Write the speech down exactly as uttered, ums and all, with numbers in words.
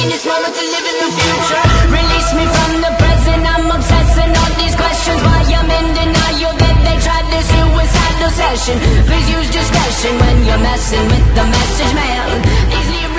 in this moment to live in the future. Release me from the present, I'm obsessing on these questions. Why I'm in denial that they tried this suicidal session. Please use discretion when you're messing with the message man. These